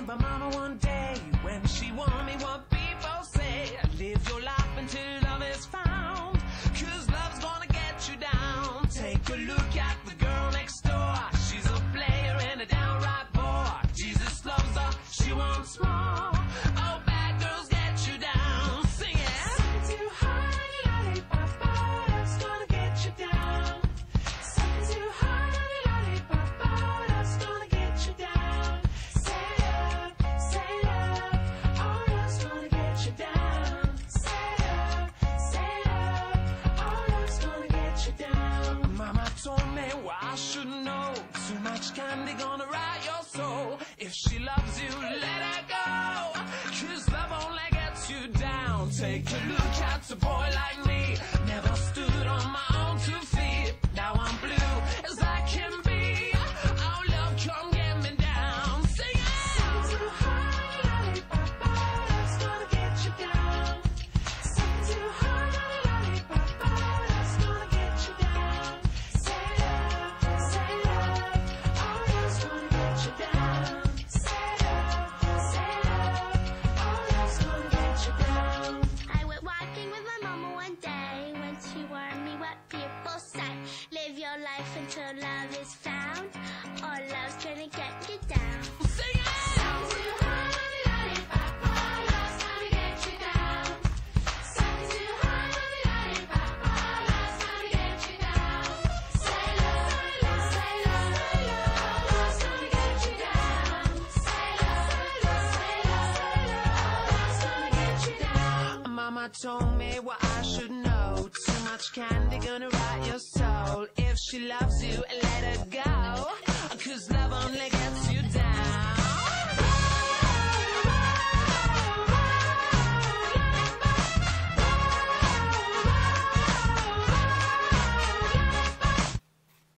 by mama one day when she warned me what people say. Live your life until love is found, 'cause love's gonna get you down. Take a look at the girl next door. She's a player and a downright bore. Jesus loves her, she wants more. Oh, bad girls get you down. Sing it. Something too hard, lollipop, love's gonna get you down. Something too hard, lollipop, love's gonna get you down. Say love, oh, love's gonna get you down. Say love, oh, love's gonna get you down. Mama told me what I should know. Too much candy gonna rot your soul. If she loves you, let her go, 'cause love only gets you down. Take a look at a boy like me. Never stood on my own 2 feet. Now I'm blue as I can be. Oh, love, come get me down. Sing it. Something too hard, lollipop, love's gonna get you down. Something too hard, lollipop, love's gonna get you down. Say love, oh, love's gonna get you down. Say love, oh, love's gonna get you down. I went walking with my mama one day when she warned me what people say. Live your life until love is found, or love's gonna get you down. Sing it. Something too hard, lollipop, love's gonna get you down. Something too hard, lollipop, love's gonna get you down. Say love, oh, love's gonna get you down. Say love, oh, love's gonna get you down. Mama told me what I should know. Too much candy gonna rot your soul. If she loves you, let her go.